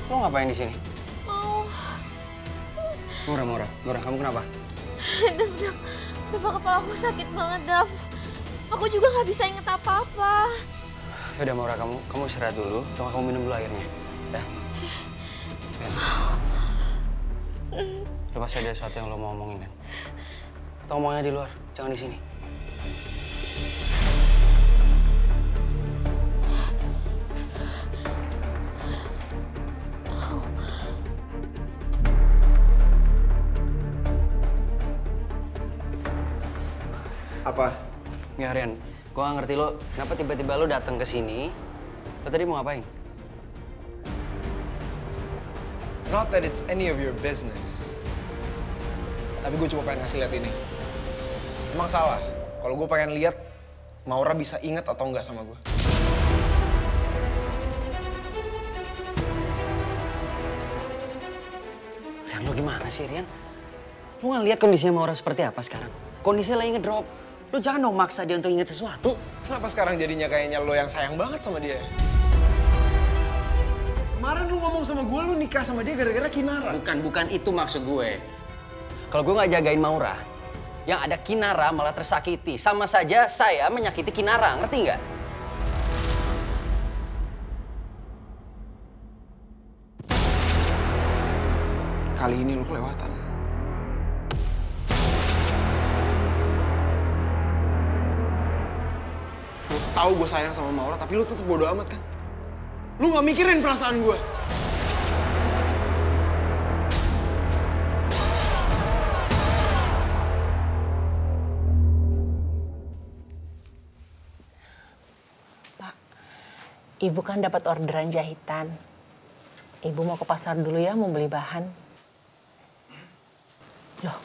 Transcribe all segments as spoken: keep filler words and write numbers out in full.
Lo ngapain di sini? Oh. Murah, murah, murah. Kamu kenapa? Dav, Dav, Dav, kepala aku sakit banget, Dav. Aku juga nggak bisa inget apa-apa. Yaudah, Murah, kamu kamu istirahat dulu. Atau kamu minum dulu airnya. Ya. Ya. Lo pasti ada sesuatu yang lo mau omongin kan? Atau ngomongnya di luar, jangan di sini. Apa? Ya, Rian, gue gak ngerti lo, kenapa tiba-tiba lo datang ke sini? Lo tadi mau ngapain? Not that it's any of your business. Tapi gue cuma pengen ngasih lihat ini. Emang salah kalau gue pengen lihat Maura bisa inget atau enggak sama gue. Rian, lo gimana sih, Rian? Lo gak lihat kondisinya Maura seperti apa sekarang? Kondisinya lagi ngedrop. Lo jangan dong maksa dia untuk inget sesuatu. Kenapa sekarang jadinya kayaknya lo yang sayang banget sama dia? Kemarin lu ngomong sama gue, lu nikah sama dia gara-gara Kinara. Bukan, bukan itu maksud gue. Kalau gue nggak jagain Maura, yang ada Kinara malah tersakiti. Sama saja saya menyakiti Kinara, ngerti nggak? Kali ini lu kelewatan. Lu tahu gue sayang sama Maura, tapi lu tetap bodo amat kan? Lu nggak mikirin perasaan gue. Pak, Ibu kan dapat orderan jahitan. Ibu mau ke pasar dulu ya, mau beli bahan. Loh,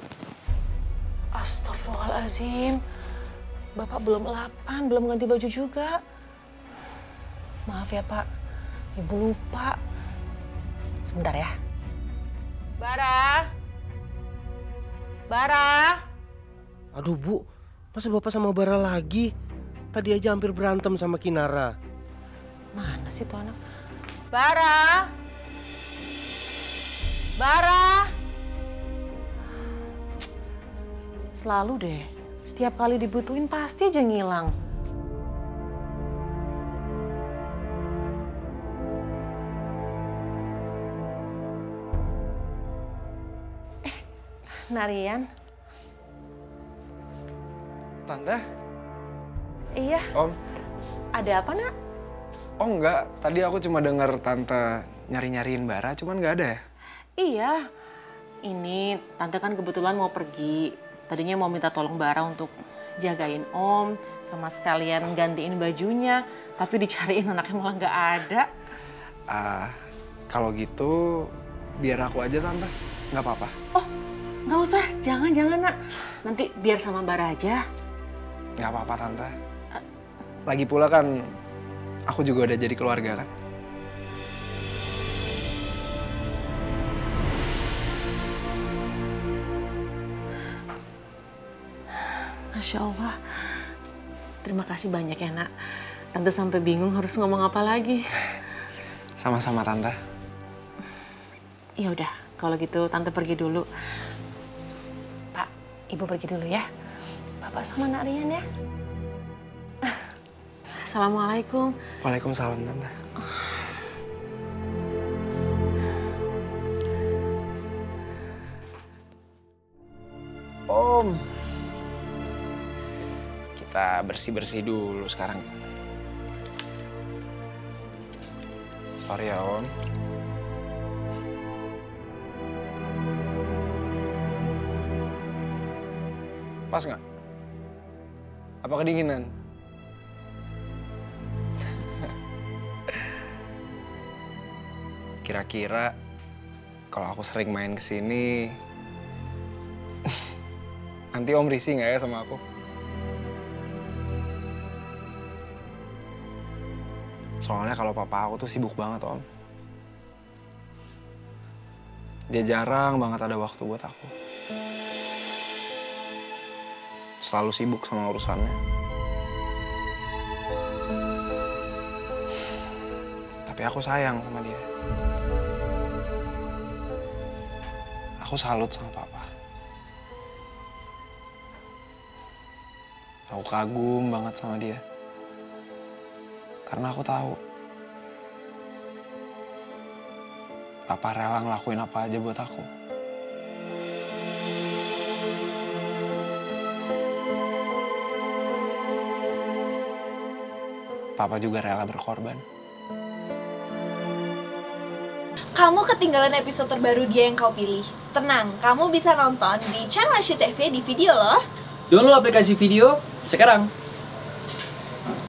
astagfirullahaladzim. Bapak belum lapan, belum ganti baju juga. Maaf ya, Pak. Ibu lupa. Sebentar ya. Bara. Bara. Aduh, Bu. Masa Bapak sama Bara lagi? Tadi aja hampir berantem sama Kinara. Mana sih tuh anak? Bara. Bara. Selalu deh. Setiap kali dibutuhin pasti aja ngilang. Narian. Tante? Iya. Om? Ada apa, Nak? Oh enggak, tadi aku cuma dengar Tante nyari-nyariin Bara, cuman nggak ada ya? Iya. Ini Tante kan kebetulan mau pergi. Tadinya mau minta tolong Bara untuk jagain Om, sama sekalian gantiin bajunya. Tapi dicariin anaknya malah nggak ada. Ah, uh, kalau gitu biar aku aja Tante, nggak apa-apa. Oh, nggak usah, jangan-jangan Nak. Nanti biar sama Bara aja. Nggak apa-apa Tante. Lagi pula kan aku juga udah jadi keluarga kan. Masya Allah. Terima kasih banyak ya Nak. Tante sampai bingung harus ngomong apa lagi. Sama-sama Tante. Ya udah, kalau gitu Tante pergi dulu. Pak, Ibu pergi dulu ya. Bapak sama Nak Rian ya. Assalamualaikum. Waalaikumsalam Tante. Om. Kita bersih-bersih dulu sekarang. Sorry ya Om. Pas nggak? Apa kedinginan? Kira-kira kalau aku sering main ke sini, nanti Om risih nggak ya sama aku? Soalnya kalau papa aku tuh sibuk banget Om. Dia jarang banget ada waktu buat aku. Selalu sibuk sama urusannya. Tapi aku sayang sama dia. Aku salut sama papa. Aku kagum banget sama dia. Karena aku tahu papa rela ngelakuin apa aja buat aku. Papa juga rela berkorban. Kamu ketinggalan episode terbaru Dia Yang Kau Pilih. Tenang, kamu bisa nonton di channel Asia T V di video loh. Download aplikasi video sekarang.